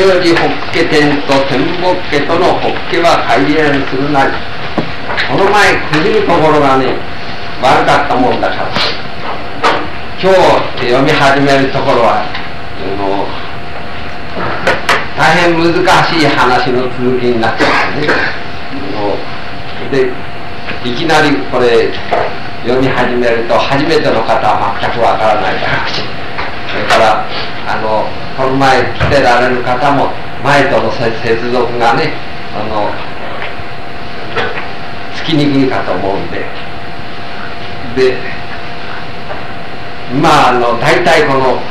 より法華天と天目家との法華は改変するなり、この前区切るところがね悪かったもんだから、今日読み始めるところは大変難しい話の続きになっちゃうんですね。でいきなりこれ読み始めると初めての方は全くわからないだろうし、それからこの前来てられる方も前との接続がねつきにくいかと思うんで、大体この、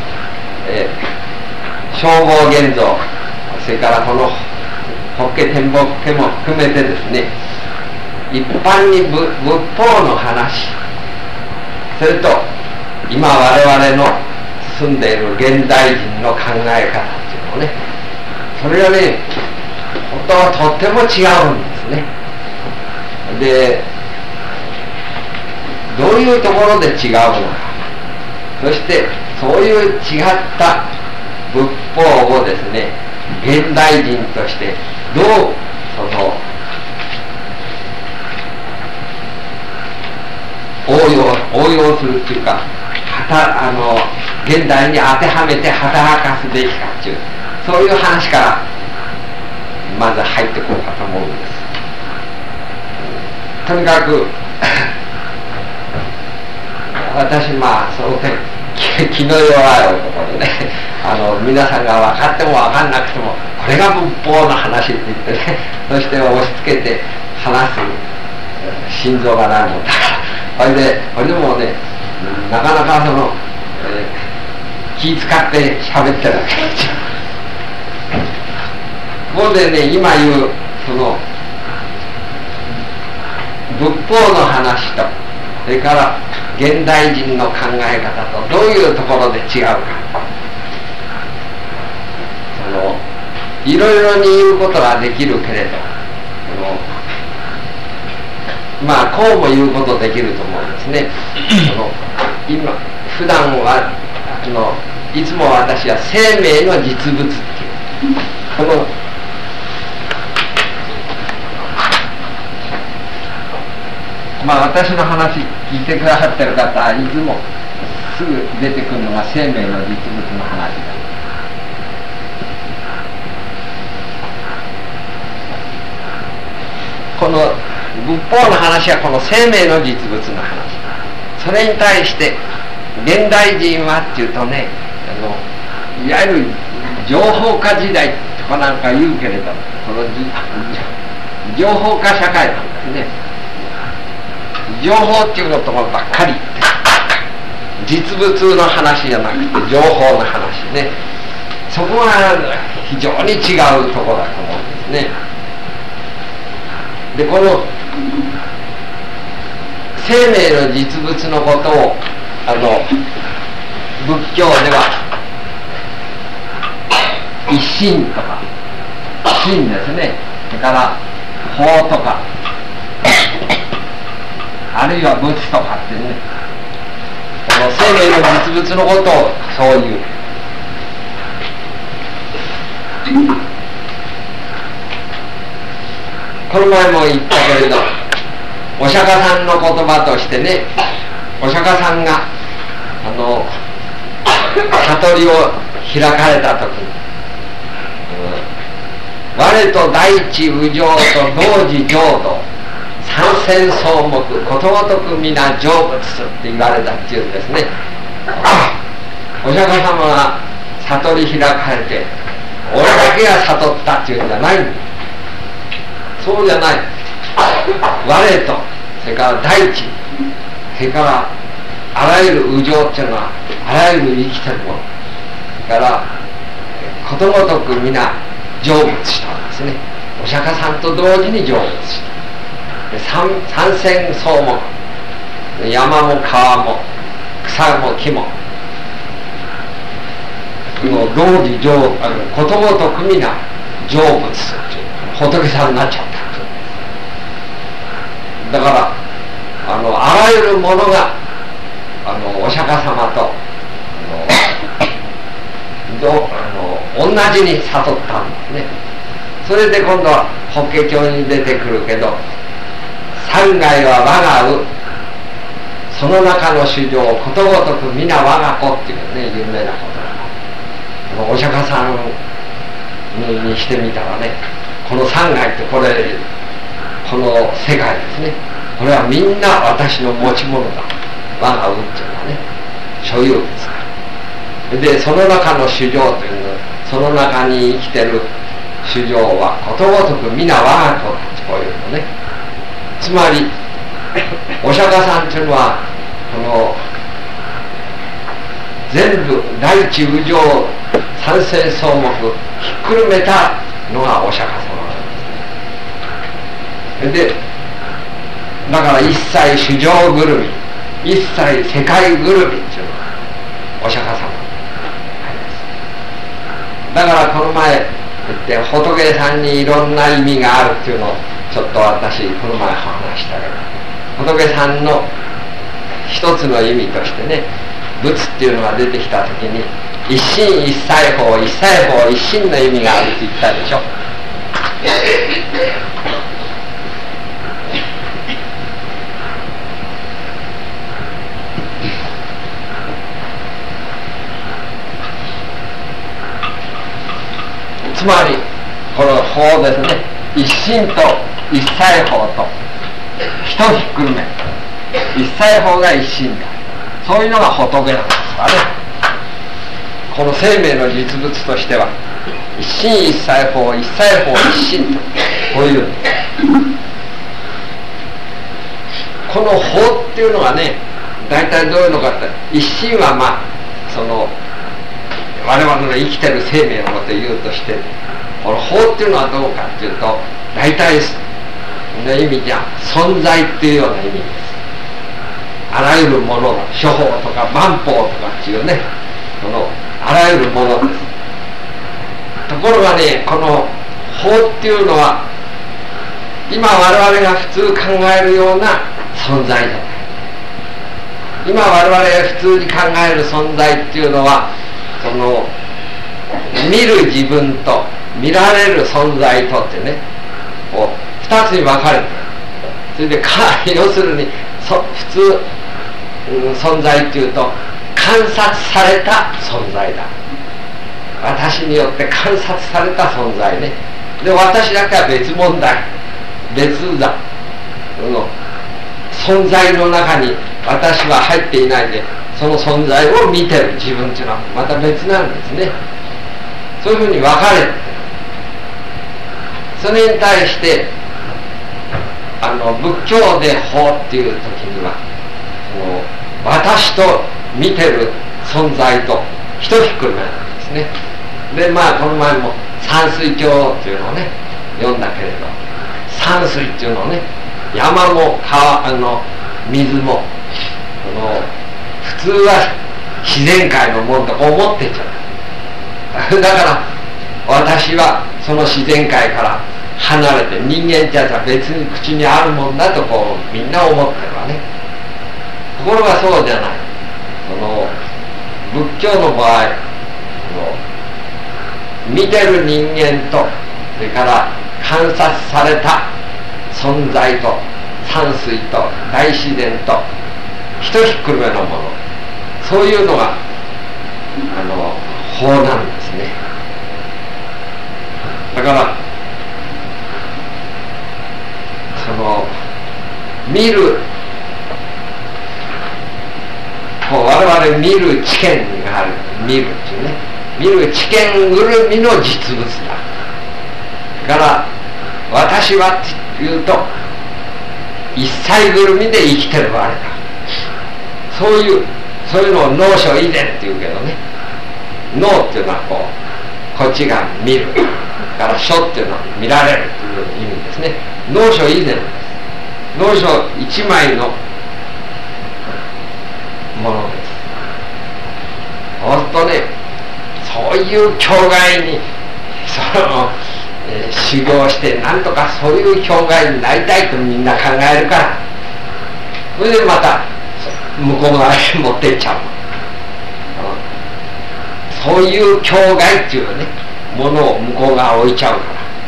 称号現像、それからこの法華天目家も含めてですね、一般に仏法の話、それと今我々の住んでいる現代人の考え方っていうのね、それがね本当はとっても違うんですね。でどういうところで違うのか、そしてそういう違った仏法をですね現代人としてどう応用するっていうか現代に当てはめて働かすべきかっていう、そういう話からまず入ってこうかと思うんです。とにかく私その点気の弱い男でね、皆さんが分かっても分かんなくてもこれが仏法の話って言ってね、そして押し付けて話す心臓がないもんだから、それでもねなかなか気使って喋ってるわけですよ。ここでね今言う仏法の話と、それから現代人の考え方とどういうところで違うか、いろいろに言うことができるけれどこうも言うことできると思うんですね。今普段はいつも私は生命の実物っていう私の話聞いてくださってる方はいつもすぐ出てくるのが生命の実物の話だ。この仏法の話はこの生命の実物の話、それに対して現代人はっていうとねいわゆる情報化時代とかなんか言うけれど、この情報化社会なんですね。情報っていうのところばっかり実物の話じゃなくて情報の話ね、そこが非常に違うところだと思うんですね。でこの生命の実物のことを仏教では一心とか心ですね、それから法とかあるいは仏とかってね、この生命の実物のことをそういうこの前も言ったけれど、お釈迦さんの言葉としてね、お釈迦さんが悟りを開かれた時に、我と大地無常と同時浄土三千草木ことごとく皆成仏って言われたっていうんですね。お釈迦様が悟り開かれて俺だけが悟ったっていうんじゃないんだ。そうじゃない。我とそれから大地、それからあらゆる有情っていうのはあらゆる生きてるもの、それからことごとく皆成仏したんですね。お釈迦さんと同時に成仏した。三千草木、山も川も草も木も同時ことごとく皆成仏するという仏さんになっちゃった。だからあらゆるものがお釈迦様と同同じに悟ったんですね。それで今度は法華経に出てくるけど、三界は我がう、その中の衆生ことごとく皆我が子っていうね、有名なことが、お釈迦さんにしてみたらね、この三界ってこの世界ですね、これはみんな私の持ち物だ、我がうっていうのはね、所有ですから。でその中の衆生というのは、その中に生きてる衆生はことごとく皆我が子だ、こういうのね。つまりお釈迦さんというのはこの全部大地無常三世草木ひっくるめたのがお釈迦様なんですね。でだから一切衆生ぐるみ、一切世界ぐるみっていうのがお釈迦様だから、この前言って仏さんにいろんな意味があるっていうのをちょっと私この前話したけど、仏さんの一つの意味としてね、仏っていうのが出てきた時に一心一切法、一切法一心の意味があるって言ったでしょ。つまりこの法ですね、一心と一切法と人ひっくるめ、一切法が一心だ、そういうのが仏なんですからね。この生命の実物としては一心一切法、一切法一心とこういうこの法っていうのがね、大体どういうのかって、一心はまあその我々の生きてる生命のことを言うとして、この法っていうのはどうかっていうと、大体の意味じゃ存在っていうような意味です。あらゆるもの、諸法とか万法とかっていうね、このあらゆるものです。ところがね、この法っていうのは今我々が普通考えるような存在じゃない。今我々が普通に考える存在っていうのは、その見る自分と見られる存在とってね、こう2つに分かれてる。それで要するに普通、存在っていうと観察された存在だ、私によって観察された存在ね。で私だけは別問題、別だ、存在の中に私は入っていないで、その存在を見てる自分っていうのはまた別なんですね。そういうふうに分かれてる。それに対して仏教で法っていう時には、その私と見てる存在と一ひっくるめなんですね。でまあこの前も山水経っていうのをね読んだけれど、山水っていうのをね、山も川水も普通は自然界のものとこう思ってんじゃないだから私はその自然界から離れて、人間ってやつは別に口にあるもんだとこうみんな思ってるわね。ところがそうじゃない。仏教の場合、見てる人間とそれから観察された存在と山水と大自然とひとひっくるめのもの、そういうのが法なんですね。だから見る、我々見る知見がある、見るっていうね、見る知見ぐるみの実物だ。だから私はっていうと一切ぐるみで生きてるわけだ。そういうのを脳書以前っていうけどね、脳っていうのはこっちが見るから書っていうのは見られるという意味ですね。脳書以前です。脳書一枚のものです。ほんとね、そういう境外に修行してなんとかそういう境外になりたいとみんな考えるから、それでまた向こう側に持ってっちゃう。そういう境外っていうね、 ものを向こうが置いちゃうから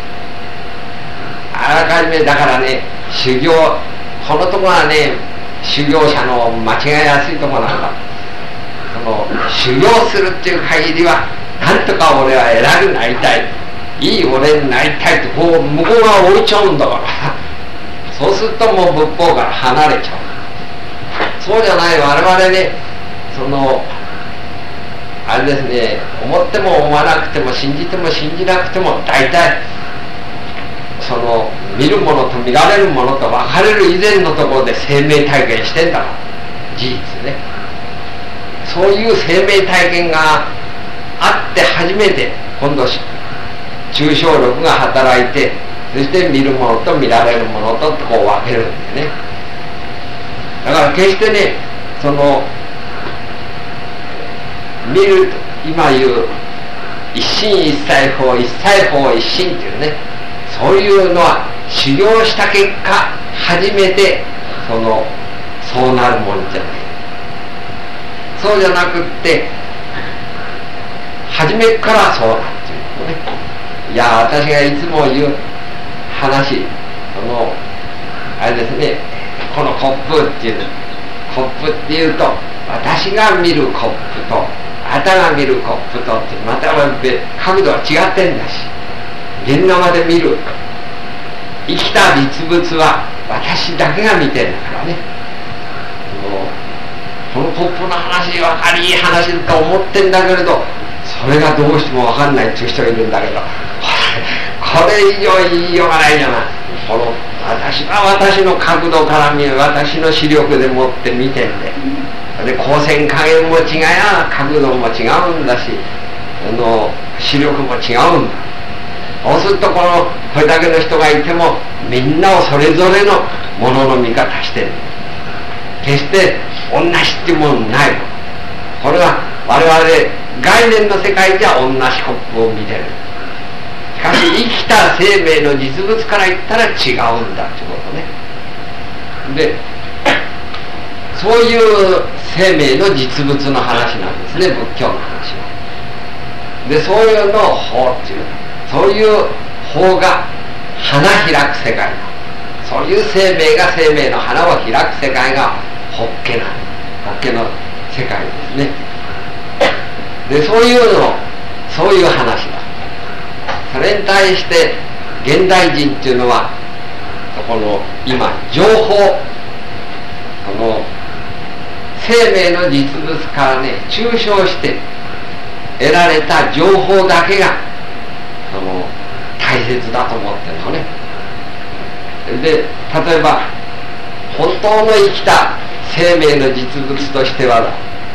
、あらかじめだからね、修行、このところはね、修行者の間違いやすいところなんだ。その修行するっていう限りは、なんとか俺は偉くなりたい、いい俺になりたいってこう向こうが置いちゃうんだからそうするともう仏法から離れちゃう。そうじゃない我々ね、そのあれですね、思っても思わなくても信じても信じなくても大体その見るものと見られるものと分かれる以前のところで生命体験してんだから、事実ね。そういう生命体験があって初めて今度抽象力が働いて、そして見るものと見られるものとこう分けるんだよね。だから決してね、その見る、今言う一心一切法一切法一心っていうね、そういうのは修行した結果初めてそうなるもんじゃない。そうじゃなくって初めからそうだっていうのね。いや私がいつも言う話、あれですね、このコップっていうと私が見るコップとあなたが見るコップとってまた角度は違ってんだし、現生で見る生きた実物は私だけが見てんだからね。このコップの話分かりいい話だと思ってんだけれど、それがどうしても分かんないっていう人がいるんだけど、これ以上言いようがないじゃない。私は私の角度から見る、私の視力でもって見てんで、光線加減も違や角度も違うんだし、視力も違うんだ。そうするとこれだけの人がいてもみんなをそれぞれのものの見方してる。決して同じっていうものないの。これは我々概念の世界じゃ同じコップを見てる。しかし生きた生命の実物から言ったら違うんだってことね。でそういう生命の実物の話なんですね、仏教の話は。でそういうのを法っていう、そういう法が花開く世界だ。そういう生命が生命の花を開く世界が法華なんだ。法華の世界ですね。でそういう話だ。それに対して現代人っていうのはこの今情報、生命の実物からね抽象して得られた情報だけが大切だと思ってるのね。で例えば本当の生きた生命の実物としては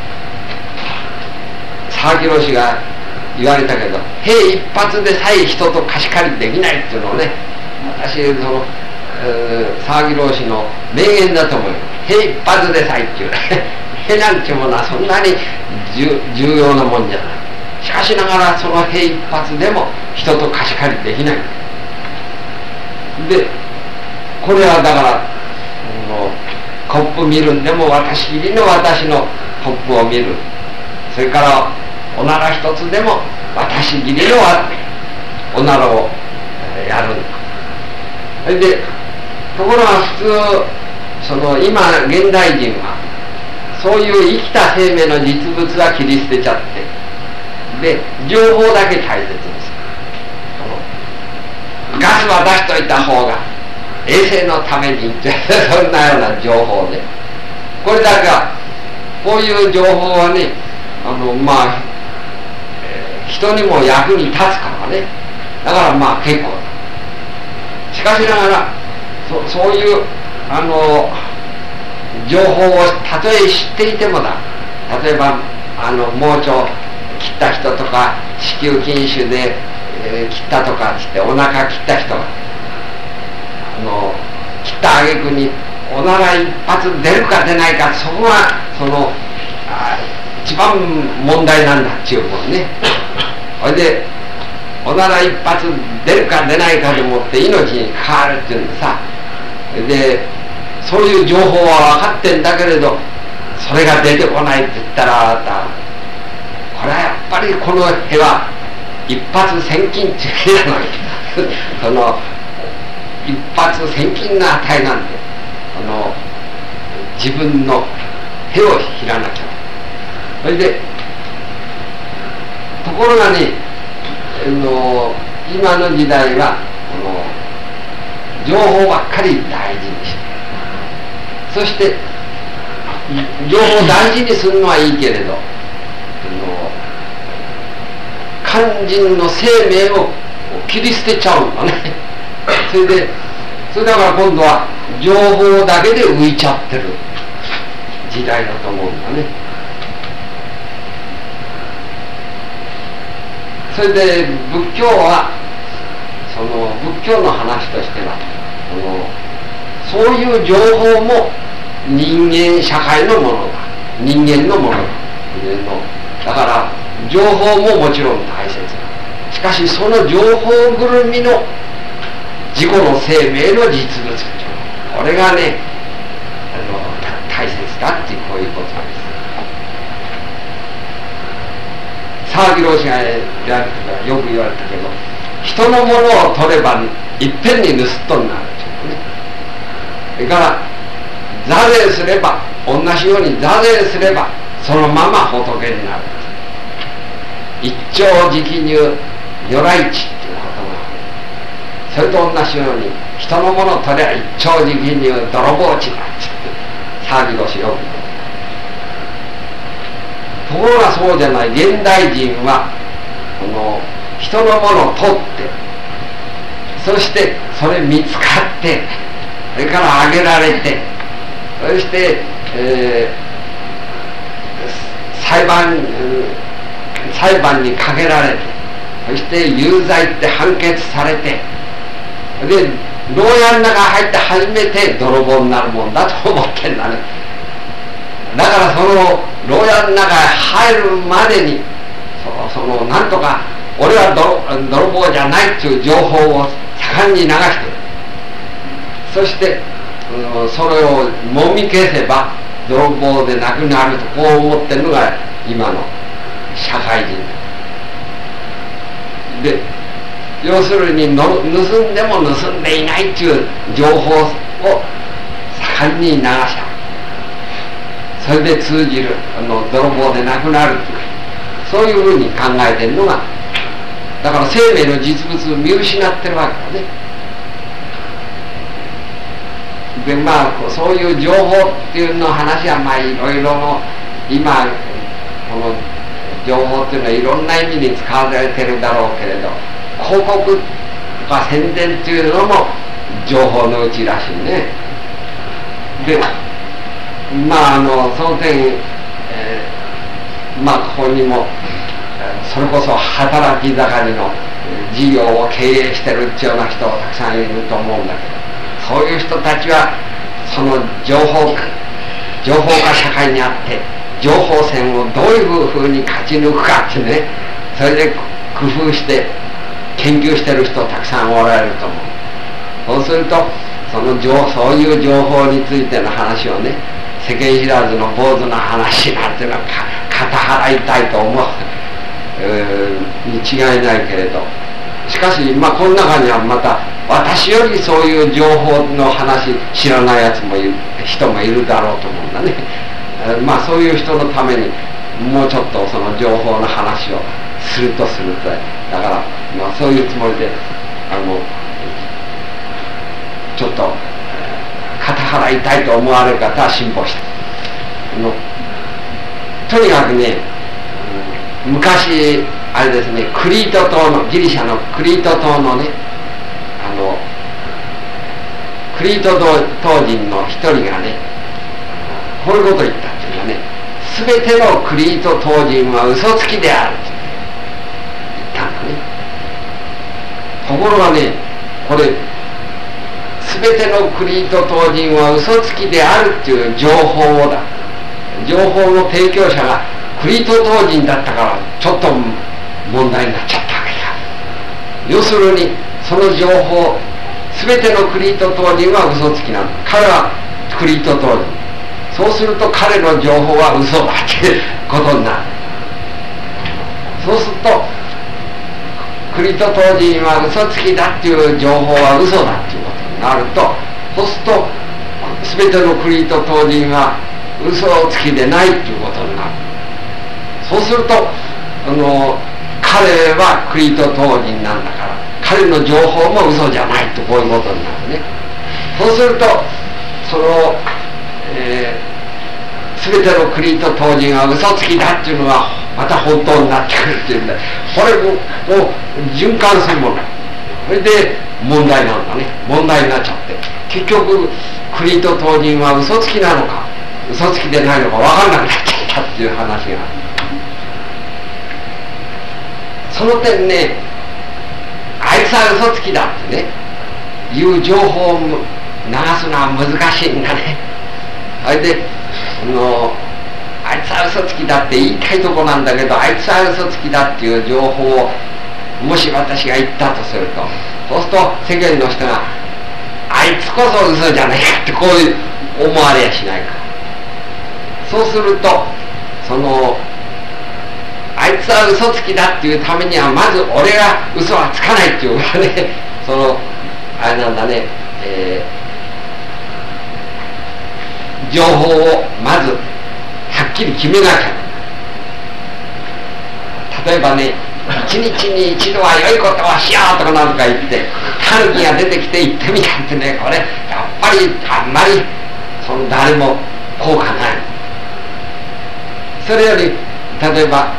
沢木氏が言われたけど、兵一発でさえ人と貸し借りできないっていうのをね、私沢木氏の名言だと思うよ。兵一発でさえっていう兵なんていうものはそんなに重要なもんじゃない。しかしながらその兵一発でも人と貸し借りできない。でこれはだからコップ見るんでも私きりの私のコップを見る。それからおなら一つでも私きりのおならをやるんだ。でところが普通今現代人はそういう生きた生命の実物は切り捨てちゃって、で情報だけ大切です。ガスは出しといた方が衛生のためにってそんなような情報で、これだけはこういう情報はね人にも役に立つからね、だから結構だ。しかしながらそういう情報をたとえ知っていてもだ、例えば盲腸切った人とか子宮筋腫で、切ったとかってお腹切った人が切った挙句におなら一発出るか出ないか、そこが一番問題なんだっていうもんね。それでおなら一発出るか出ないかでもって命に関わるっていうんでさ、でそういう情報は分かってんだけれどそれが出てこないって言ったら、これはやっぱりこの辺は一発千金っていうのにその一発千金の値なんて自分の手を切らなきゃ。それでところがね、今の時代は情報ばっかり大事にして、そして情報を大事にするのはいいけれど、肝心の生命を切り捨てちゃうのねそれだから今度は情報だけで浮いちゃってる時代だと思うんだね。それで仏教は仏教の話としてはそういう情報も人間社会のものだ、人間のものだから情報ももちろん大切だ。しかしその情報ぐるみの自己の生命の実物、これがね大切だっていうこういうことなんです。沢木老師がよく言われたけど、人のものを取ればいっぺんに盗っ人になるっていうね。それから座禅すれば、同じように座禅すればそのまま仏になる。一朝直入如来地っていうことが、それと同じように人のものを取れば一朝直入泥棒地だって騒ぎ腰よく。ところがそうじゃない。現代人は人のものを取って、そしてそれ見つかって、それから挙げられて、そして、裁判にかけられて、そして有罪って判決されて、で牢屋の中入って初めて泥棒になるもんだと思ってんだね。だからその牢屋の中へ入るまでになんとか俺は泥棒じゃないっていう情報を盛んに流してる。そしてそれをもみ消せば泥棒でなくなるとこう思ってるのが今の社会人で、要するに盗んでも盗んでいないっていう情報を盛んに流しゃ、それで通じる泥棒でなくなるっていう、そういうふうに考えてるのが、だから生命の実物を見失ってるわけだね。でそういう情報っていうの話はいろいろの今この情報っていうのはいろんな意味に使われてるだろうけれど、広告とか宣伝っていうのも情報のうちらしいね。でその点、ここにもそれこそ働き盛りの事業を経営してるっていうような人たくさんいると思うんだけど、そういう人たちはその情報化社会にあって情報戦をどういうふうに勝ち抜くかってね、それで工夫して研究してる人たくさんおられると思う。そうするとそういう情報についての話をね、世間知らずの坊主な話なんていうのは肩払いたいと思うに違いないけれど、しかしこの中にはまた私よりそういう情報の話知らない人もいるだろうと思うんだね。そういう人のためにもうちょっとその情報の話をするとだからそういうつもりでちょっと肩払いたいと思われる方は辛抱して、とにかくね、昔あれですね、クリート島のギリシャのクリート島のね、クリート島人の一人がね、こういうことを言ったっていうのはね、全てのクリート島人は嘘つきであるって言ったんだね。ところがね、これ全てのクリート島人は嘘つきであるっていう情報の提供者がクリート島人だったからちょっと問題になっちゃったわけだ。要するにその情報、全てのクリート島人は嘘つきなの。彼はクリート島人。そうすると彼の情報は嘘だってことになる。そうすると栗と当人は嘘つきだっていう情報は嘘だっていうことになると、そうすると全ての栗と当人は嘘つきでないっていうことになる。そうすると彼は栗と当人なんだから、彼の情報も嘘じゃないと、こういうことになるね。そうするとその、全ての栗と当人は嘘つきだっていうのはまた本当になってくるっていうんだ。これもう循環するもの。それで問題なんだね。問題になっちゃって、結局栗と当人は嘘つきなのか嘘つきでないのか分からなくなっちゃったっていう話がある。その点ね、あいつは嘘つきだってねいう情報を流すのは難しいんだね。それであいつは嘘つきだって言いたいとこなんだけど、あいつは嘘つきだっていう情報をもし私が言ったとすると、そうすると世間の人があいつこそ嘘じゃないかってこういう思われやしないか。そうするとあいつは嘘つきだっていうためにはまず俺が嘘はつかないっていうかね、あれなんだね、情報をまずはっきり決めなきゃ。例えばね、一日に一度は良いことをしようとかなんか言ってタヌキが出てきて言ってみたってね、これやっぱりあんまり誰も効果ない。それより例えば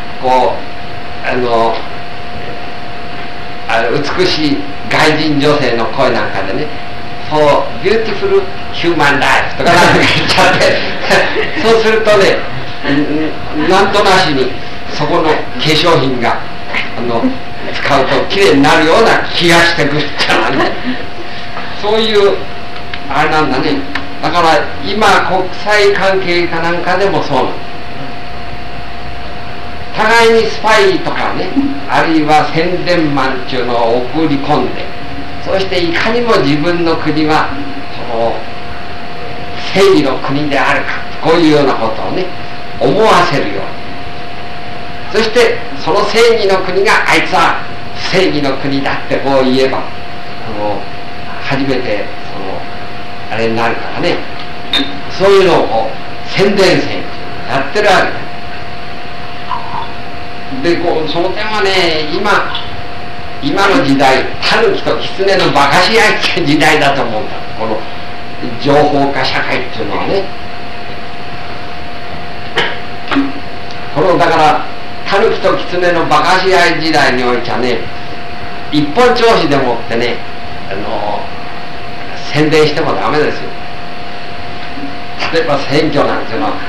美しい外人女性の声なんかでね、For beautiful human life とかなんか言っちゃってそうするとね、なんとなしにそこの化粧品が使うときれいになるような気がしてくるってのはね、そういうあれなんだね。だから今国際関係かなんかでもそうなの。互いにスパイとかね、あるいは宣伝マンっていうのを送り込んで、そしていかにも自分の国は正義の国であるか、こういうようなことをね思わせるように、そしてその正義の国があいつは正義の国だってこう言えば初めてあれになるからね、そういうのを宣伝戦やってるわけだ。でその点はね、今の時代、タヌキとキツネの馬鹿し合いっていう時代だと思うんだ。この情報化社会っていうのはね、だからタヌキとキツネの馬鹿し合い時代においてはね、一本調子でもってね宣伝してもダメですよ。例えば選挙なんていうのは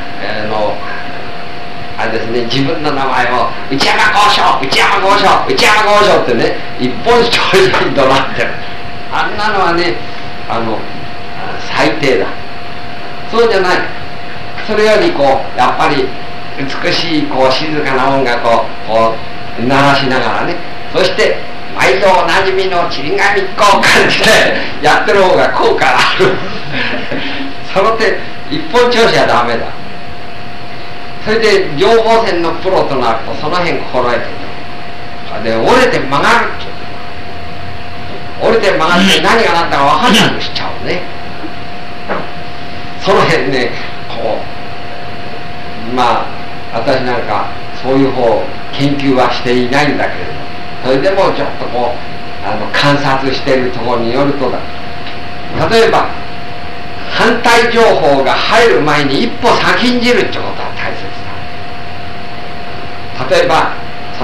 あれですね、自分の名前を内山豪商、内山豪商、内山豪商ってね一本調子に怒鳴ってる。あんなのはね最低だ。そうじゃない。それよりやっぱり美しい静かな音楽を鳴らしながらね、そして毎度おなじみのちり紙交換ってやってる方が効果があるその点一本調子はダメだ。それで情報戦のプロとなるとその辺心得てる。で折れて曲がるって折れて曲がって何が何だか分かんなくしちゃうねその辺ね私なんかそういう方研究はしていないんだけれど、それでもちょっと観察しているところによるとだ、例えば反対情報が入る前に一歩先んじるってことは大切だ。例えば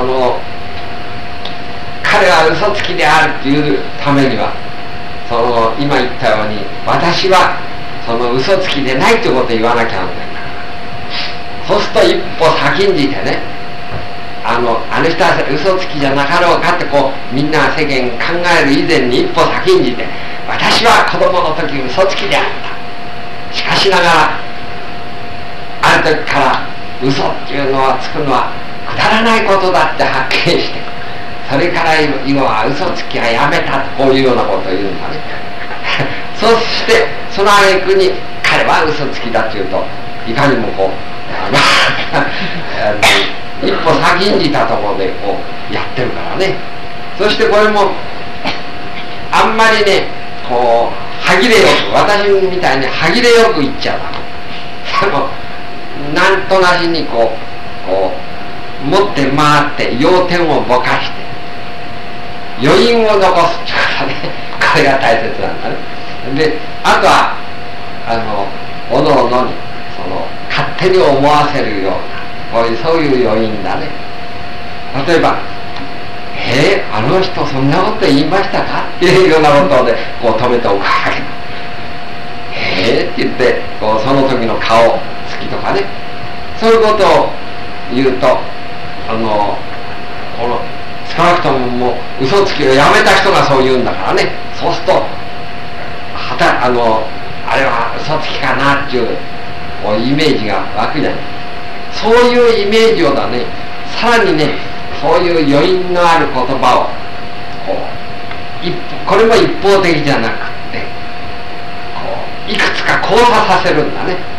彼は嘘つきであるっていうためには今言ったように私は嘘つきでないってことを言わなきゃなんない。そうすると一歩先んじてね、あの人は嘘つきじゃなかろうかってみんな世間考える以前に一歩先んじて、私は子供の時嘘つきであった。しかしながらある時から嘘っていうのはつくのはくだらないことだって発見して、それから今は嘘つきはやめたとこういうようなことを言うんだねそしてその挙句に彼は嘘つきだっていうといかにも一歩先んじたところでやってるからね。 そしてこれもあんまりねこう歯切れよく、私みたいに歯切れよく言っちゃう。なんとなしにこう持って回って要点をぼかして余韻を残すっていうことね。これが大切なんだね。であとはおのおのに勝手に思わせるようなそういう余韻だね。例えばあの人そんなこと言いましたかっていうようなことでこう止めておくわけだ。って言ってその時の顔つきとかね、そういうことを言うと少なくとももう嘘つきをやめた人がそう言うんだからね。そうするとあれは嘘つきかなっていうイメージが湧くじゃない。そういうイメージをだね、さらにねそういう余韻のある言葉をこれも一方的じゃなくっていくつか交差させるんだね。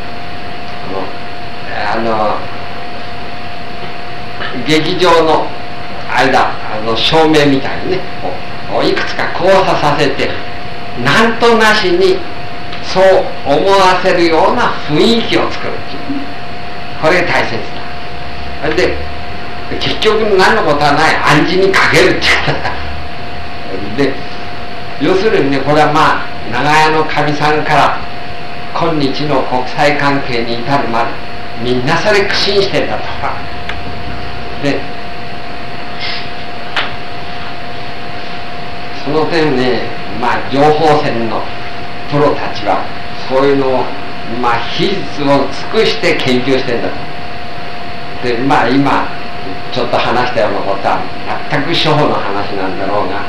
劇場の間照明みたいにねいくつか交差させてなんとなしにそう思わせるような雰囲気を作るっていう、これが大切だ。で結局何のことはない暗示にかけるっていうで要するにね、これは長屋のかみさんから今日の国際関係に至るまでみんなそれ苦心してんだと。でその点ね、情報戦のプロたちはそういうのを技術を尽くして研究してんだと。で今ちょっと話したようなことは全く初歩の話なんだろうが、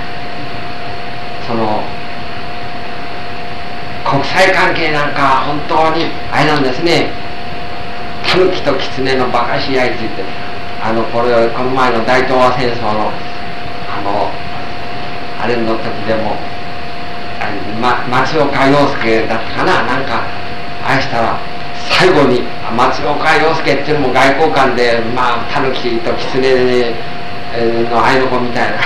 国際関係なんかは本当にあれなんですね。タヌキとキツネのバカし合いって言って、この前の大東亜戦争のあれの時でも松岡洋介だったかな、なんかあれしたら最後に松岡洋介っていうのも外交官でタヌキとキツネのあいの子みたいな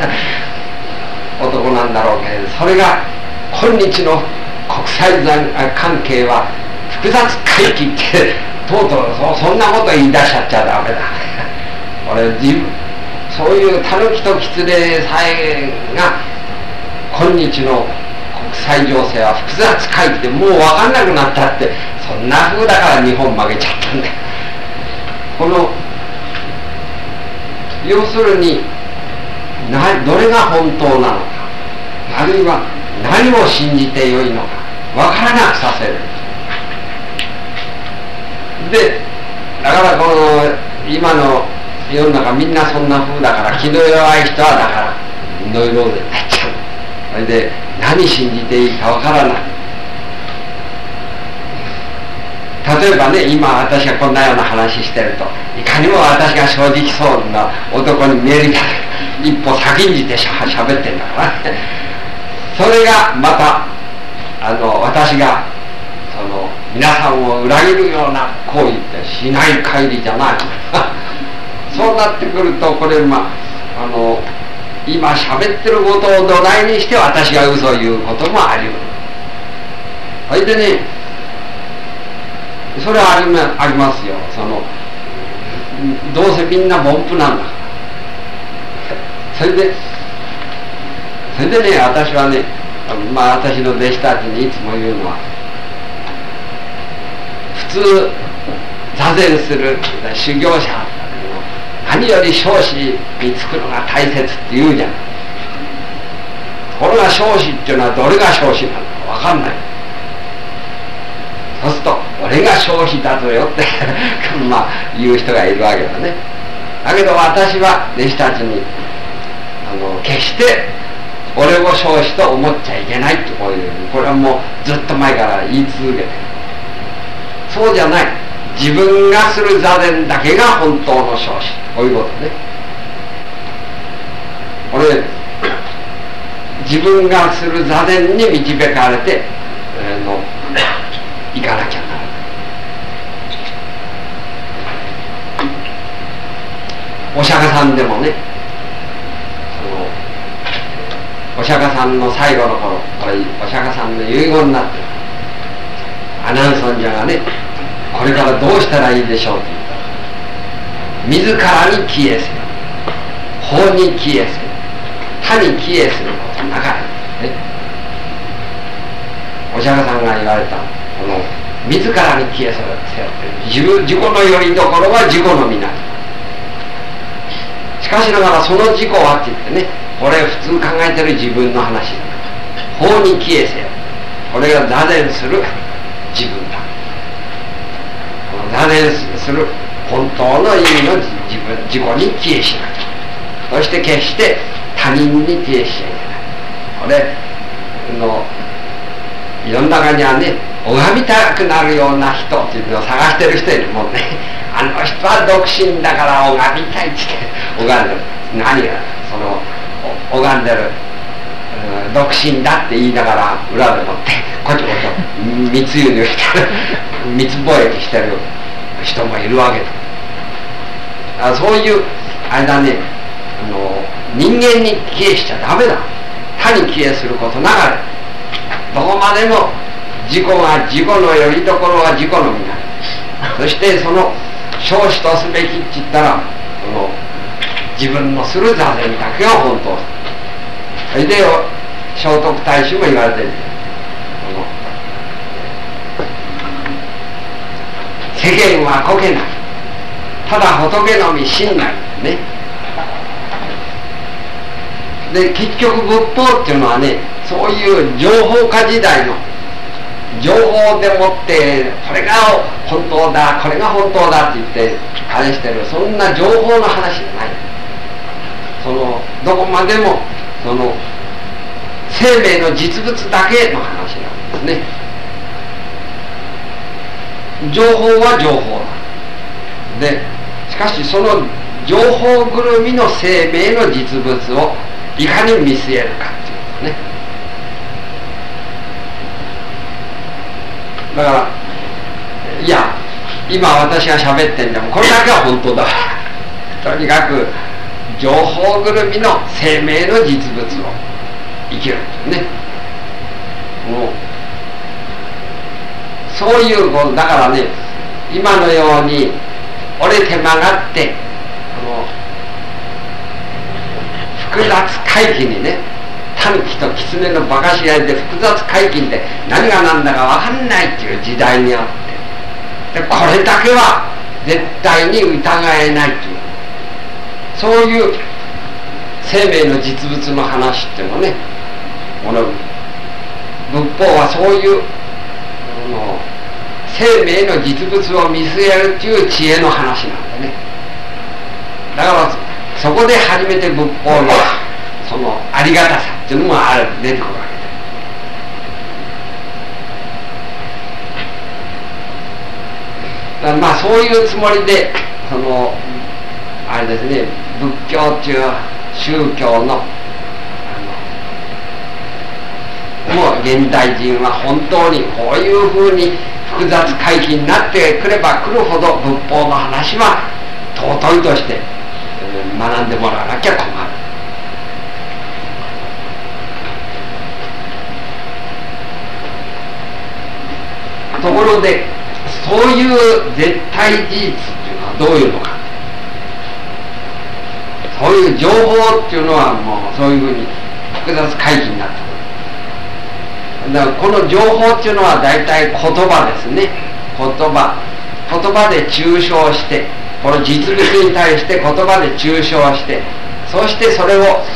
男なんだろうけど、それが今日の国際関係は複雑回帰ってとうとうそんなこと言い出しちゃダメだ俺そういうタヌキとキツネさえが今日の国際情勢は複雑回帰でもう分かんなくなったって、そんな風だから日本負けちゃったんだよ。要するにどれが本当なのか、あるいは何を信じてよいのか分からなくさせる。でだから今の世の中みんなそんな風だから気の弱い人はだからノイローゼになっちゃう。それで何信じていいか分からない。例えばね、今私がこんなような話してるといかにも私が正直そうな男に見えるじゃない。一歩先んじてしゃべってんだからね。それがまた私が皆さんを裏切るような行為ってしない限りじゃないそうなってくるとこれ今喋ってることを土台にして私が嘘を言うこともあり得る。それでね、それはありますよ。どうせみんな凡夫なんだから。それでね、私はね、私の弟子たちにいつも言うのは、普通座禅する修行者何より生死につくのが大切って言うじゃん。これが生死っていうのはどれが生死なのか分かんない。そうすると俺が生死だぞよって言う人がいるわけだね。だけど私は弟子たちに決して俺を生死と思っちゃいけないってこれはもうずっと前から言い続けてる。そうじゃない。自分がする座禅だけが本当の生死、こういうことね。これ自分がする座禅に導かれて行かなきゃならない。お釈迦さんでもね、 お釈迦さんの最後の頃、これお釈迦さんの遺言になってる。阿南尊者がね、これからどうしたらいいでしょうって言ったら、自らに帰依せよ、法に帰依せよ、他に帰依することなかれ、ね、お釈迦さんが言われた、この自らに帰依せよって自己のよりどころは自己のみなり。しかしながらその自己はって言ってね、これ普通考えてる自分の話だ。法に帰依せよ、これが座禅する自分だ。この座禅する本当の意味の自己に帰依しない。そして決して他人に帰依しちゃいけない。これの世の中にはね、拝みたくなるような人っていうのを探してる人いるもんね。あの人は独身だから拝みたいって言って拝んでる。何がその拝んでる、独身だって言いながら裏でもってこちょこちょ密輸入してる密貿易してる人もいるわけだ。そういうあれだね、人間に帰依しちゃダメだ。他に帰依することながら、どこまでも自己が自己のよりどころは自己のみなり。そしてその生死とすべきって言ったら、自分のする座禅だけが本当。それで聖徳太子も言われてる。世間はこけない、ただ仏のみ真なりね。で結局仏法っていうのはね、そういう情報化時代の情報でもってこれが本当だこれが本当だって言ってあれしてる、そんな情報の話じゃない。そのどこまでもその生命の実物だけの話なんですね。情報は情報だ。でしかしその情報ぐるみの生命の実物をいかに見据えるかっていうことね。だからいや今私が喋ってんでもこれだけは本当だとにかく情報ぐるみの生命の実物を生きるんですね。もうそういうことだからね、今のように折れて曲がって複雑回帰にね、タヌキとキツネの馬鹿し合いで複雑回帰って何が何だか分かんないっていう時代にあって、でこれだけは絶対に疑えないという、そういう生命の実物の話っていうのね、この仏法はそういう生命の実物を見据えるっていう知恵の話なんだね。だからそこで初めて仏法のそのありがたさっていうのも出てくるわけだ。まあそういうつもりであれですね、仏教っていう宗教のもう現代人は本当にこういうふうに複雑回帰になってくればくるほど仏法の話は尊いとして学んでもらわなきゃ困る。ところでそういう絶対事実っていうのはどういうのか。そういう情報っていうのはもうそういうふうに複雑回帰になってくる。だからこの情報っていうのは大体言葉ですね。言葉で抽象して、この実物に対して言葉で抽象して、そしてそれを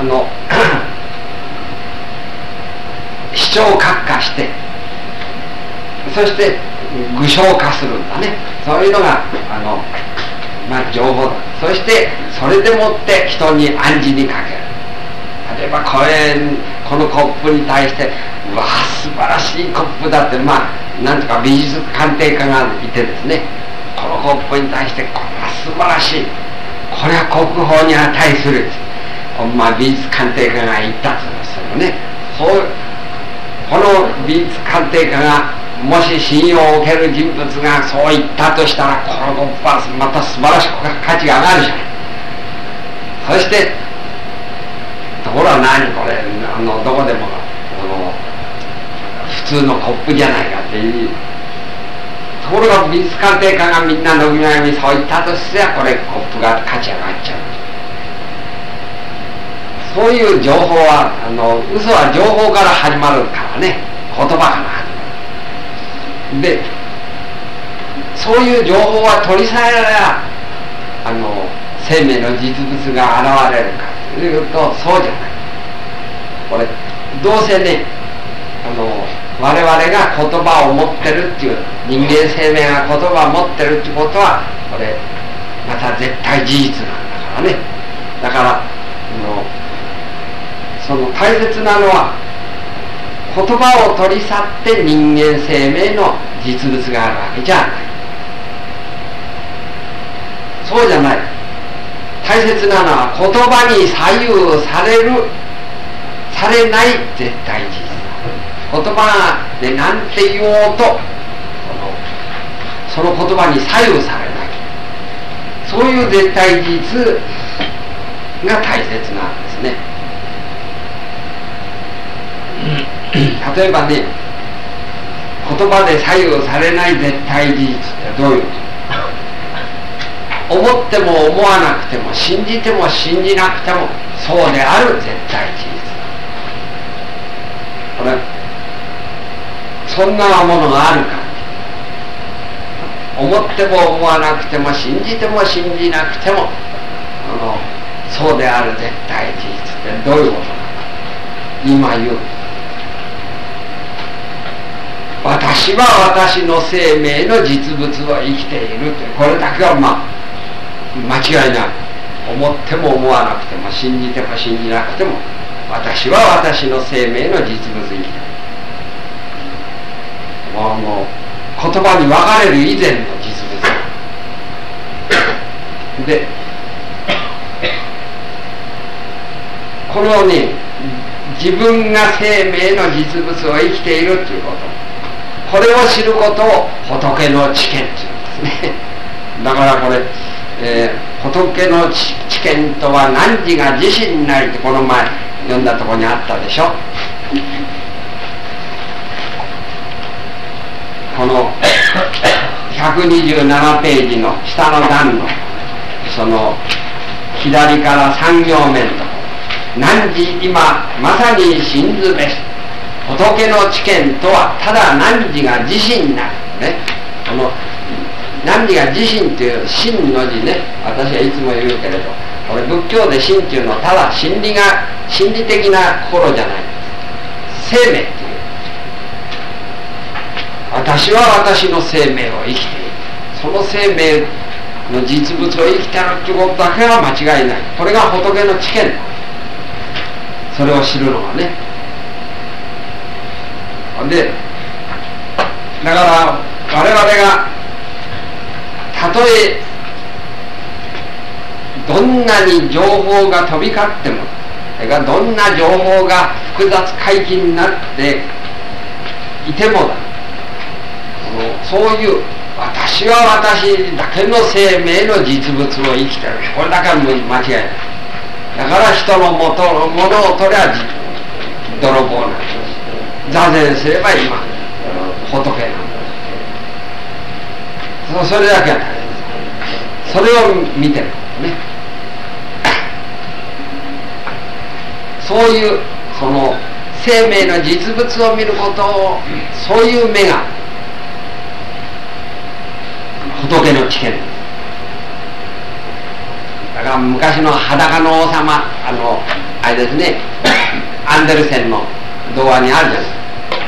視聴覚化して、そして具象化するんだね。そういうのが情報だ。そしてそれでもって人に暗示にかける。例えばこのコップに対してうわ素晴らしいコップだって、なんとか美術鑑定家がいてですね、このコップに対してこれは素晴らしい、これは国宝に値する、美術鑑定家が言ったとするね。この美術鑑定家がもし信用を受ける人物がそう言ったとしたら、このコップはまた素晴らしく価値が上がるじゃない。そしてところは何これどこでも普通のコップじゃないかっていうところが、美術鑑定家がみんな軒並みそう言ったとしてはこれコップが価値上がっちゃう。そういう情報は嘘は情報から始まるからね、言葉から始まる。でそういう情報は取り去られば生命の実物が現れるかというとそうじゃない。これどうせね我々が言葉を持ってるっていう、人間生命が言葉を持ってるっていうことはこれまた絶対事実なんだからね。だからその大切なのは言葉を取り去って人間生命の実物があるわけじゃない。そうじゃない。大切なのは言葉に左右されない絶対事実。言葉で何て言おうとその言葉に左右されない、そういう絶対事実が大切なんですね。例えばね、言葉で左右されない絶対事実ってどういうこと？思っても思わなくても信じても信じなくてもそうである絶対事実。これそんなものがあるか。思っても思わなくても信じても信じなくてもそうである絶対事実ってどういうことなのか。今言う、私は私の生命の実物を生きているという、これだけは間違いない。思っても思わなくても信じても信じなくても私は私の生命の実物生きている。もう言葉に分かれる以前の実物で、このね、自分が生命の実物を生きているということ、これを知ることを仏の知見というんですね。だからこれ、仏の知見とは汝が自身なりってこの前読んだところにあったでしょ。この127ページの下の段のその左から3行目のところ、汝今まさに信ずべし仏の知見とはただ汝が自身なるね。この汝が自身という真の字ね、私はいつも言うけれど、これ仏教で真っていうのはただ心理的な心じゃない、生命っていう、私は私の生命を生きている、その生命の実物を生きているということだけは間違いない。これが仏の知見、それを知るのがね。でだから我々がたとえどんなに情報が飛び交っても、それからどんな情報が複雑回帰になっていてもだ、そういう私は私だけの生命の実物を生きてる、これだけは間違いない。だから人のものを取りゃ泥棒なんです。座禅すれば今仏なんです。それだけは大切。それを見てるね。そういうその生命の実物を見ることを、そういう目が仏の知見です。だから昔の裸の王様、あれですね、アンデルセンの童話にあるじゃないですか。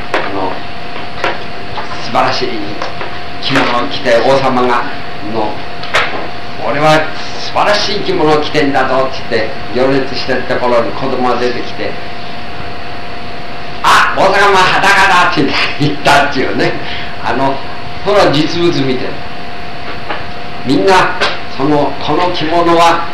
素晴らしい着物を着て王様が俺は素晴らしい着物を着てんだぞって言って行列してるところに子供が出てきて、あ、王様裸だって言ったっていうね。それは実物見てる。みんなこの着物は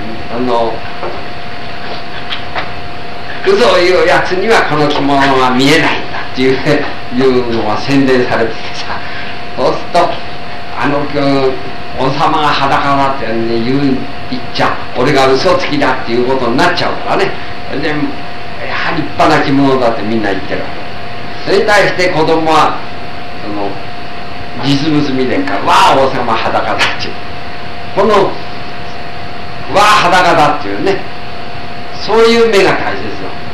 嘘を言うやつにはこの着物は見えないんだっていうのが宣伝されててさ、そうすると王様が裸だって言っちゃ俺が嘘つきだっていうことになっちゃうからね。で立派な着物だってみんな言ってるわけ。それに対して子供はその実物見てんから「わあ王様裸だ」っていうこの「わあ裸だ」っていうね、そういう目が大切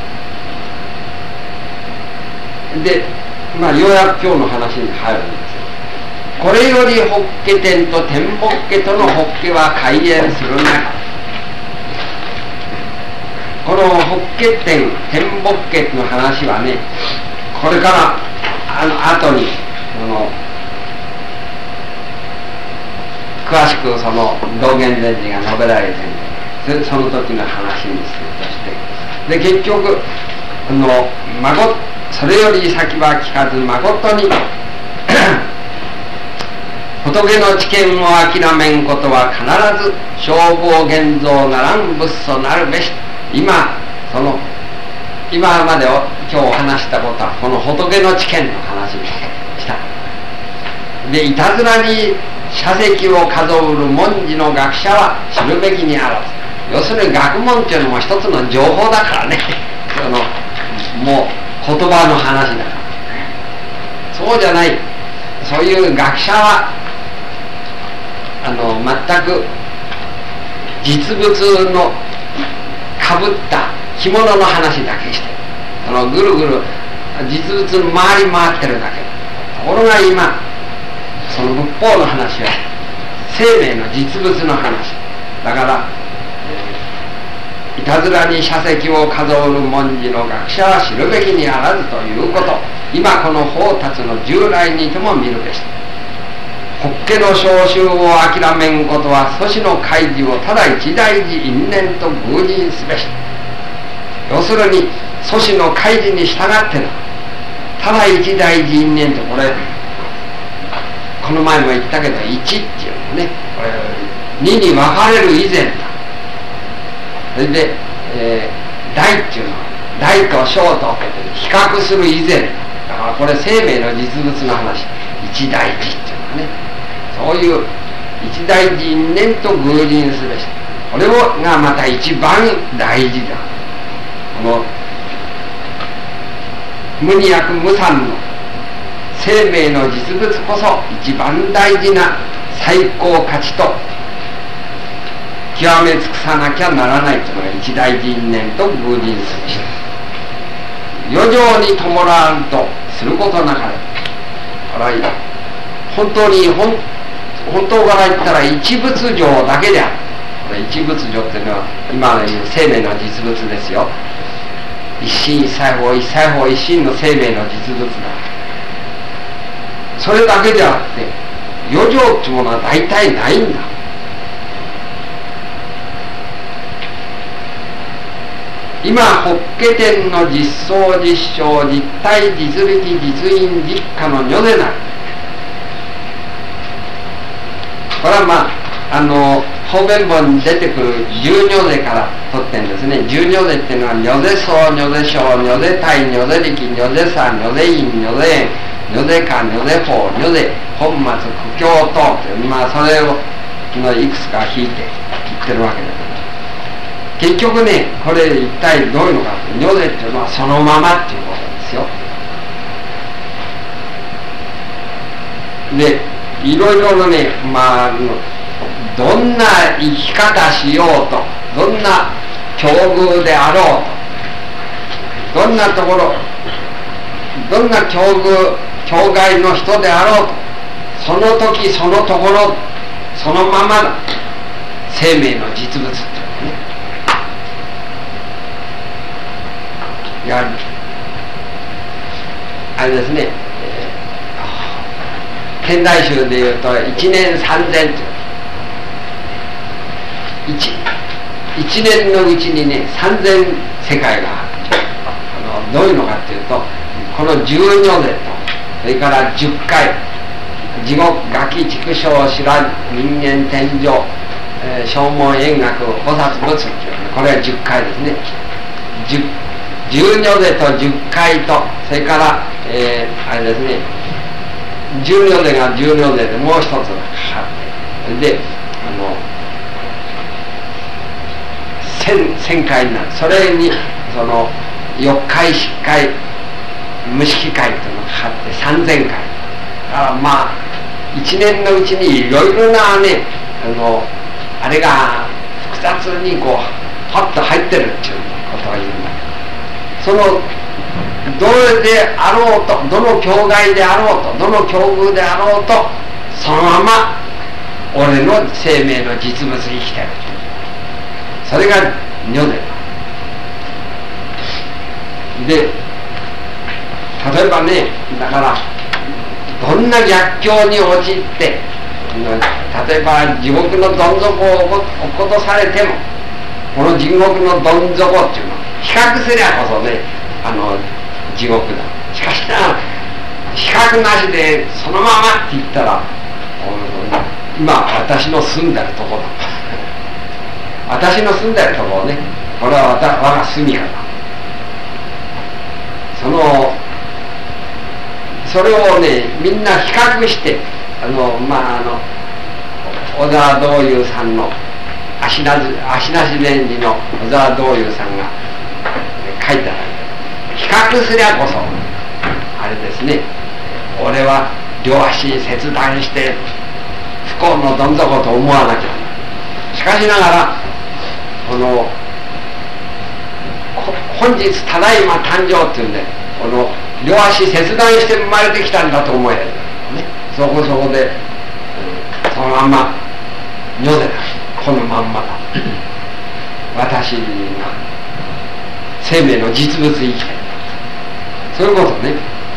よ。でようやく今日の話に入るんです。これより法華天と天目家との法華は開演するなか。この法華天天目家の話はね、これから後に詳しくその道元禅師が述べられてるんで、その時の話にするとして、で結局それより先は聞かず誠に仏の知見を諦めんことは必ず消防現像ならん仏祖なるべし。今まで今日お話したことはこの仏の知見の話にした。でいたずらに社席を数うる文字の学者は知るべきにあらず。要するに学問っていうのも一つの情報だからねもう言葉の話だから。そうじゃない、そういう学者は全く実物のかぶった着物の話だけしてぐるぐる実物の回り回ってるだけ。ところが今その仏法の話は生命の実物の話だから、いたずらに社席を数うる文字の学者は知るべきにあらずということ、今この法達の従来にても見るべし。法華の召集を諦めんことは祖師の開示をただ一大事因縁と偶人すべし。要するに祖師の開示に従ってのただ一大事因縁と、これこの前も言ったけど1っていうのね、これ2に分かれる以前だ。それで、大っていうのは大と小と比較する以前だからこれ生命の実物の話、一大事っていうのはね、そういう一大事因縁と偶人すべし。これがまた一番大事だ。この無二薬無三の生命の実物こそ一番大事な最高価値と極め尽くさなきゃならないというのが一大事因縁と偶人すべし。余剰に弔わんとすることなかれ。本当に本当から言ったら一仏情だけである。これ一仏情っていうのは今の言う生命の実物ですよ。一心一切法一切法一心の生命の実物だ。それだけであって余剰っていうものは大体ないんだ。今法華天の実相実証実体実力実因実果の如でなる。これは方便本に出てくる十如でから取ってんですね。十如でっていうのは如で相如で小如で体如で力如で差如で因如で縁如で果如で法如で本末苦境等という、それをいくつか引いて言ってるわけだけど、結局ねこれ一体どういうのかって、如でっていうのはそのままっていうことですよ。でいろいろなね、どんな生き方しようと、どんな境遇であろうと、どんなところ、どんな境遇境外の人であろうと、その時そのところそのままだ生命の実物っていうね。いやあれですね、天台宗でいうと1年3000という1年のうちにね3000世界がある。どういうのかっていうと、この十如でと、それから10回地獄餓鬼畜生知ら人間天上、正門円覚菩薩仏っていうね、これは10回ですね。十如でと10回と、それからあれですね、十如でが十如ででもう一つがかかって、 で1000回になる。それにその4回10回無式会というのがかかって3000回だからまあ1年のうちにいろいろなねあれが複雑にこうパッと入ってるっていうことを言うんだけど、そのどれであろうと、どの境外であろうと、どの境遇であろうと、そのまま俺の生命の実物生きてる。それが如でで、例えばね、だからどんな逆境に陥って、例えば地獄のどん底を落っことされても、この地獄のどん底っていうのを比較すりゃこそね、地獄だ。しかしな、比較なしでそのままって言ったら、今私の住んでるところだ。私の住んでるところね、これは我が住みかだ。それをね、みんな比較して、小沢道友さんの足なし蓮司の小沢道友さんが書いてある。比較すりゃこそあれですね、俺は両足切断して不幸のどん底と思わなきゃ。しかしながら本日ただいま誕生っていうんで、両足切断して生まれてきたんだと思える、ね、そこで、そのまんま如でだ、このまんまだ私が生命の実物生きてる、そういうことね。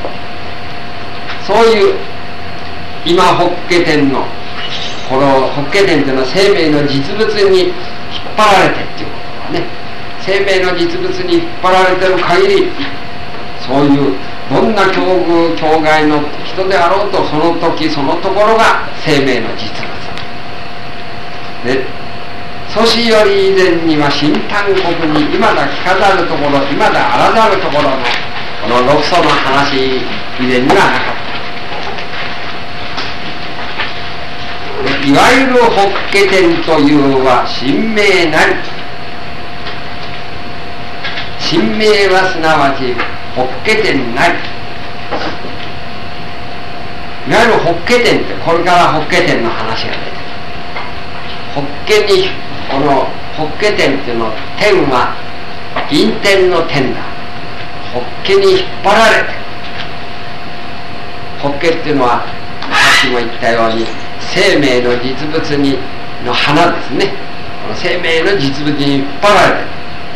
そういう今法華天のこの法華天というのは生命の実物に引っ張られてっていうことはね、生命の実物に引っ張られてる限り、そういうどんな境遇境外の人であろうと、その時そのところが生命の実物で、祖師より以前には新丹国に今だ聞かざるところ、今だあらざるところのこの六祖の話以前にはなかった。いわゆる法華天というは神明なり、神明はすなわち法華天なり。いわゆる法華天って、これから法華天の話が出てくる。法華にこの法華天っていうの、天は陰天の天だ。法華に引っ張られて、法華っていうのはさっきも言ったように生命の実物にの花ですね。この生命の実物に引っ張られて、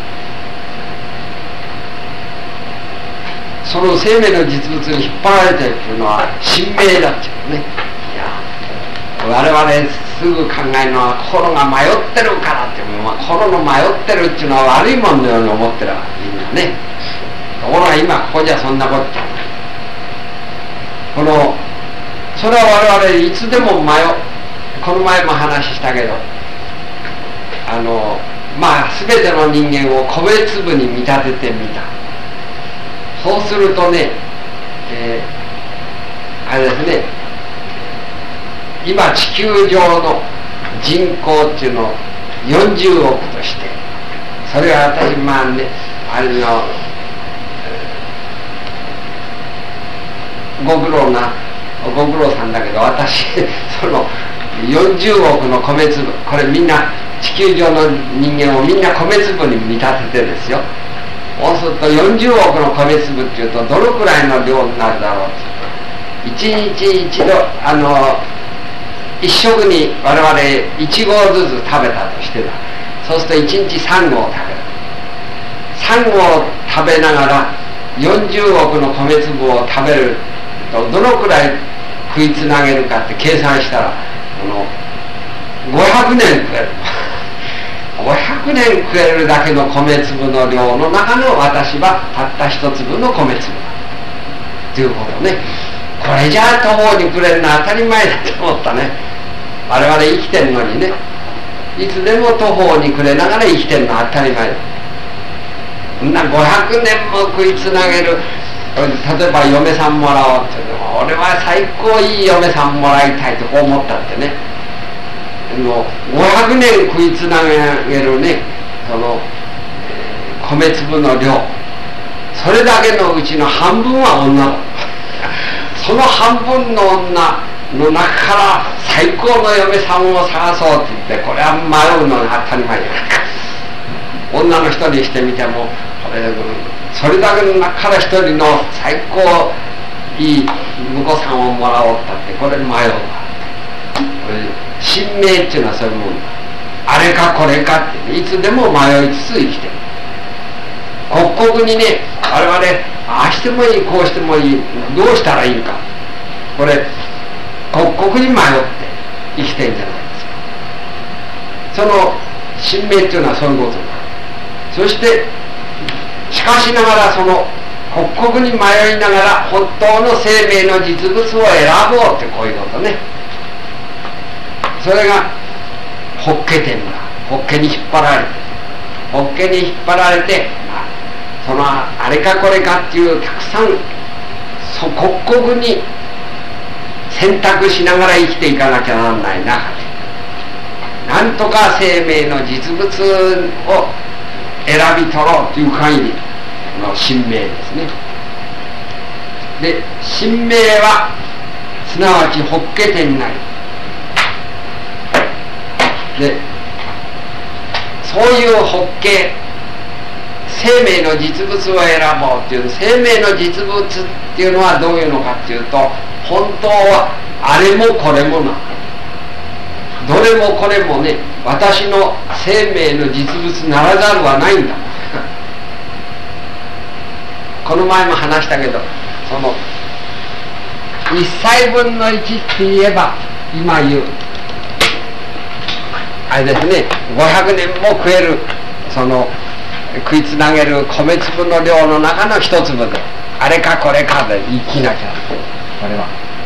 その生命の実物に引っ張られているというのは神明だっていうね。いや、我々すぐ考えるのは心が迷ってるからって、心の迷ってるっていうのは悪いもんのように思ってるわけ、みんなね。ところが今ここじゃそんなことじゃない。それは我々いつでもこの前も話したけど、全ての人間を米粒に見立ててみた。そうするとね、あれですね、今地球上の人口っていうのを40億として、それは私ご苦労さんだけど、私その40億の米粒、これみんな地球上の人間をみんな米粒に見立ててですよ。そうすると40億の米粒っていうとどのくらいの量になるだろうって、1日1度一食に我々1合ずつ食べたとしてだ。そうすると1日3合食べる。3合食べながら40億の米粒を食べるとどのくらい食いつなげるかって計算したら、500年食える。500年食えるだけの米粒の量の中の私はたった一粒の米粒だということね。これじゃあ途方に暮れるのは当たり前だと思ったね。我々生きてるのにね、いつでも途方に暮れながら生きてるのは当たり前だ。そんな500年も食いつなげる、例えば嫁さんもらおうって言っても、俺は最高いい嫁さんもらいたいとこう思ったってね、 500年食いつなげるね、その、米粒の量、それだけのうちの半分は女だ。その半分の女の中から最高の嫁さんを探そうって言って、これは迷うのが当たり前じゃないか。女の人にしてみても、それだけの中から一人の最高いい婿さんをもらおうったって、これ迷うわ。神明っていうのはそういうもんだ。あれかこれかって、ね、いつでも迷いつつ生きてる。刻々にね、我々ああしてもいいこうしてもいい、どうしたらいいか、これ刻々に迷って生きてるんじゃないですか。その神明っていうのはそういうことだ。そしてしかしながらその刻々に迷いながら本当の生命の実物を選ぼうって、こういうことね。それが法華典だ。法華に引っ張られて、法華に引っ張られて、そのあれかこれかっていうたくさん刻々に選択しながら生きていかなきゃならない中で、なんとか生命の実物を選び取ろうという限りの神明ですね。で、神明はすなわち法華典なりで、そういう法華、生命の実物を選ぼうっていう、生命の実物っていうのはどういうのかっていうと、本当はあれもこれもな、どれもこれもね、私の生命の実物ならざるはないんだ。この前も話したけど、その1歳分の1って言えば、今言うあれですね、500年も食える、その食いつなげる米粒の量の中の一粒で、あれかこれかで生きなきゃ、これは。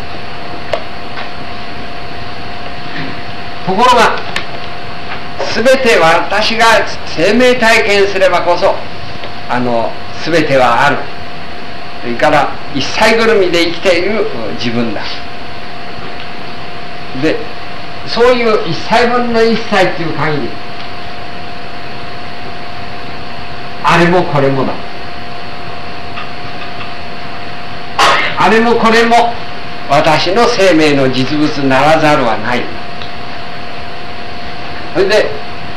ところが全て私が生命体験すればこそ全てはある。それから一切ぐるみで生きている自分だ。で、そういう一切分の一切っていう限り、あれもこれもだ。あれもこれも私の生命の実物ならざるはない。それで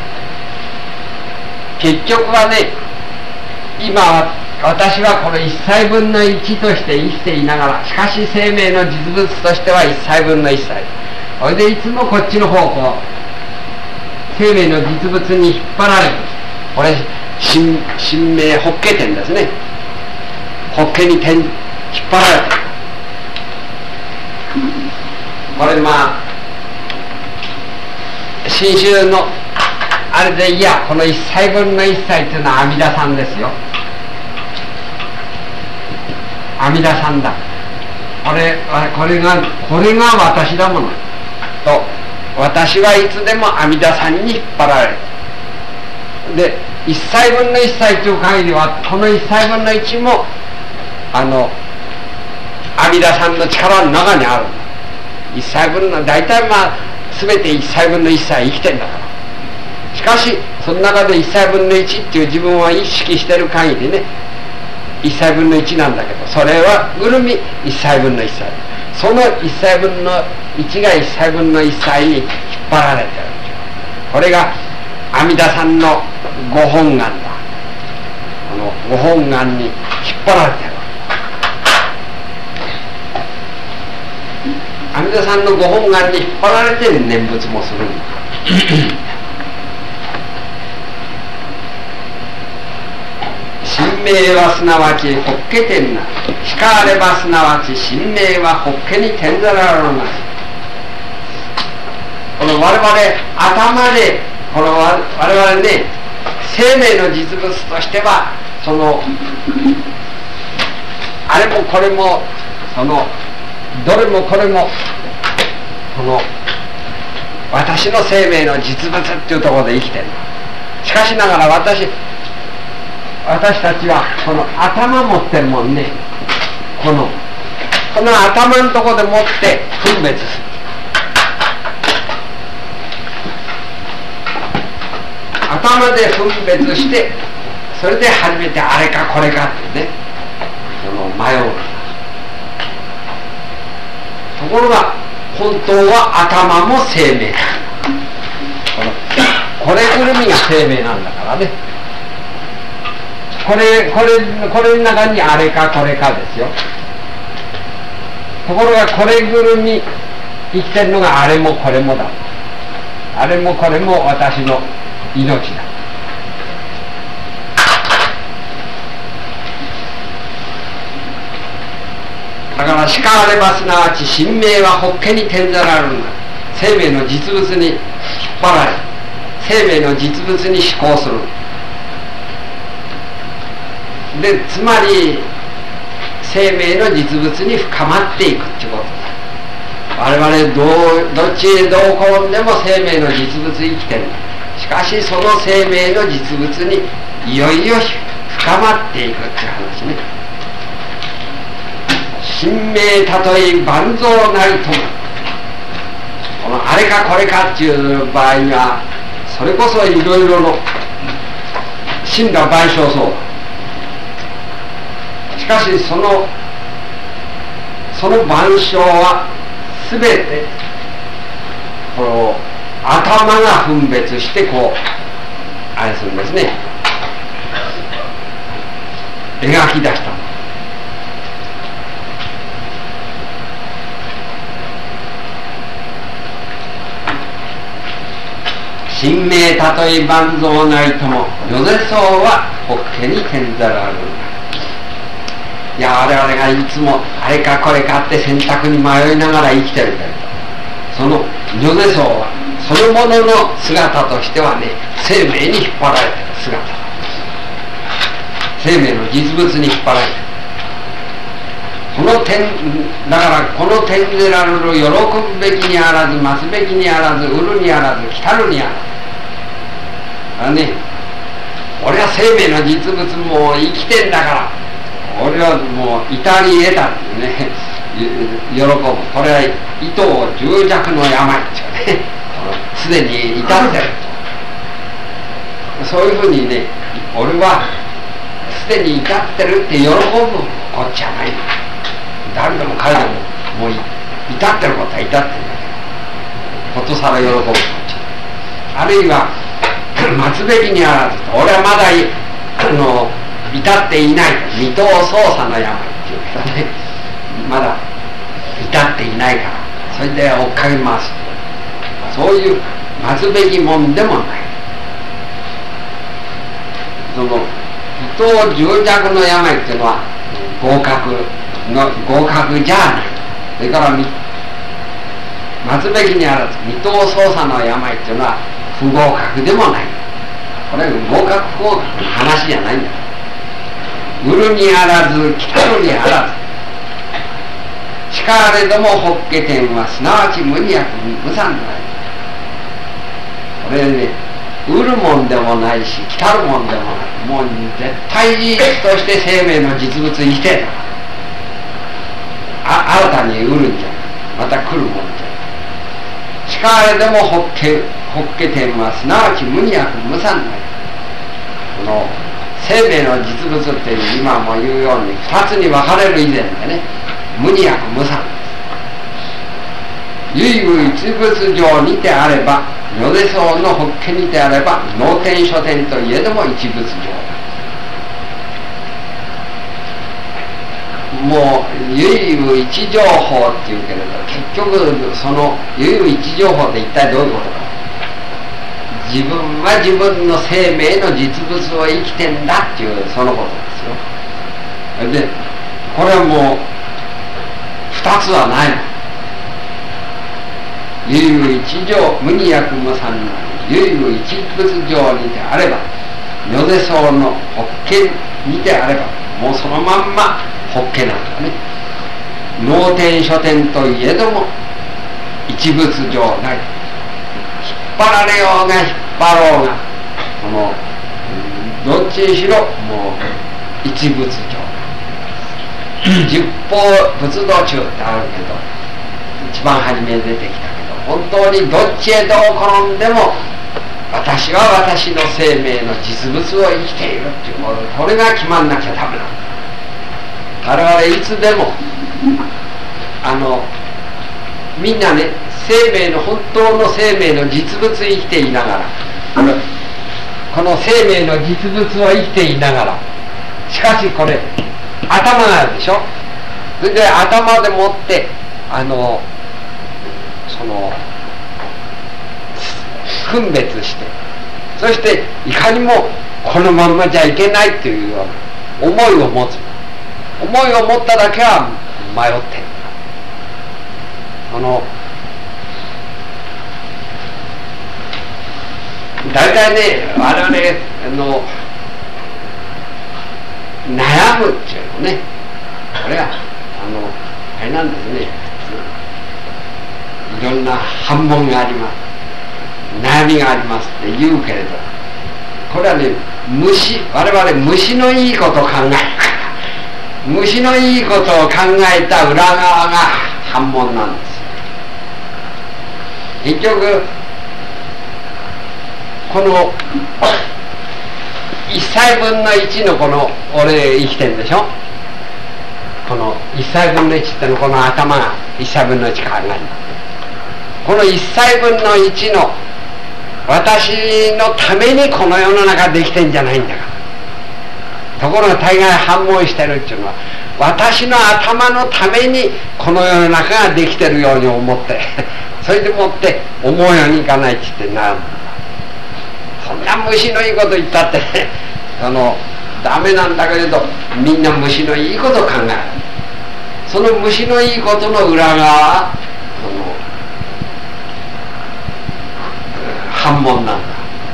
結局はね、今私はこの一切分の一として生きていながら、しかし生命の実物としては一切分の一切。それでいつもこっちの方向、生命の実物に引っ張られる。これ神明法華典ですね。法華に引っ張られてる。これ新宗のあれで、いや、この一切分の一切というのは阿弥陀さんですよ。阿弥陀さんだ。これが私だものと、私はいつでも阿弥陀さんに引っ張られる。で、一切分の一切という限りは、この一切分の一も阿弥陀さんの力の中にある。一切分の大体全て一切分の一切生きてんだから。しかしその中で一切分の一っていう自分を意識してる限りね、一切分の一なんだけど、それはぐるみ一切分の一切、その一切分の一が一切分の一切に引っ張られてる。これが阿弥陀さんのご本願だ。このご本願に引っ張られてる。阿弥陀さんのご本願に引っ張られて念仏もするんだ。神明はすなわち法華典な。しかあればすなわち神明は法華に転ざられるな。この我々頭で、この我々ね、生命の実物としては、そのあれもこれも、そのどれもこれも、この私の生命の実物っていうところで生きてる。しかしながら私たちはこの頭持ってるもんね。この頭のところで持って分別する。 頭で分別して、それで初めてあれかこれかってね、その迷う。ところが本当は頭も生命だ。これぐるみが生命なんだからね。これの中にあれかこれかですよ。ところがこれぐるみ生きてるのがあれもこれもだ。あれもこれも私の命だ。だから叱わればすなわち神明は法華に転ざられるんだ。生命の実物に引っ張られ、生命の実物に思考する。で、つまり生命の実物に深まっていくっていうことだ。我々どっちへどう転んでも生命の実物生きてる。しかしその生命の実物にいよいよ深まっていくっていう話ね。神明たとえ万象なりとも、このあれかこれかっていう場合にはそれこそいろいろの神羅万象そうだ。しかしその万象は全てこの頭が分別してこうあれするんですね、描き出した。神明たとえ万象なりとも如是相は法華に転ざられる。いや、我々がいつもあれかこれかって選択に迷いながら生きてるけれど、その如是相はそのものの姿としてはね、生命に引っ張られてる姿、生命の実物に引っ張られてる。この点だからこの転ぜられる喜ぶべきにあらず増すべきにあらず売るにあらず来たるにあらずね、俺は生命の実物も生きてんだから俺はもう至り得たっていうね喜ぶ。これは意図重弱の病っていうね、すでに至ってると、そういうふうにね、俺はすでに至ってるって喜ぶこっちゃない。誰でも彼でももう至ってることは至ってるんだけど、ことさら喜ぶこっちゃ。あるいは待つべきにあらず、俺はまだ至っていない未踏操作の病っていうけどね、まだ至っていないからそれで追っかけます。そういう待つべきもんでもない。その伊藤重弱の病っていうのは合格じゃない。それから待つべきにあらず未踏操作の病っていうのは不合格でもない。これ合格不合格の話じゃないんだ。売るにあらず来たるにあらず、しかれども法華天はすなわち無二薬無三である。これね、売るもんでもないし来たるもんでもない。もう絶対事実として生命の実物生きてた。新たに売るんじゃまた来るもんじゃ。しかれども法華天はすなわち無二薬無三である。この生命の実物っていう今も言うように2つに分かれる以前でね、無二薬無三です。唯有一物上にてあれば如是相の法華にてあれば能天所天といえども一物上だ。もう唯有一情報っていうけれど、結局その唯有一情報って一体どういうことか。自分は自分の生命の実物を生きてんだっていうそのことですよ。でこれはもう2つはないの。唯有一情無二薬無三なり唯有一物上にてあれば如是相の法華にてあればもうそのまんま法華なんだね。能天所天といえども一物上なり、引っ張られようが引っ張ろうがこのどっちにしろもう一物上十方仏道中ってあるけど一番初めに出てきたけど、本当にどっちへどう転んでも私は私の生命の実物を生きているっていうこと、これが決まんなきゃダメなの。我々いつでもみんなね、生命の本当の生命の実物生きていながら、この生命の実物を生きていながら、しかしこれ頭があるでしょ。それで頭でもってその分別して、そしていかにもこのまんまじゃいけないというような思いを持つ。思いを持っただけは迷っている。大体ね、我々悩むっていうのね、これはあれなんですね。いろんな反問があります、悩みがありますって言うけれど、これはね、我々虫のいいことを考えるから、虫のいいことを考えた裏側が反問なんです。結局この1歳分の1のこの俺生きてるでしょ。この1歳分の1ってのこの頭が1歳分の1考える。この1歳分の1の私のためにこの世の中できてんじゃないんだから。ところが大概反問してるっていうのは、私の頭のためにこの世の中ができてるように思ってそれでもって思うようにいかないって言ってな、そんな虫のいいこと言ったってね、ダメなんだけれど、みんな虫のいいことを考える。その虫のいいことの裏側は反問なんだ。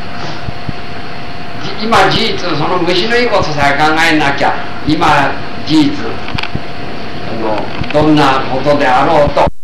今事実その虫のいいことさえ考えなきゃ、今事実どんなことであろうと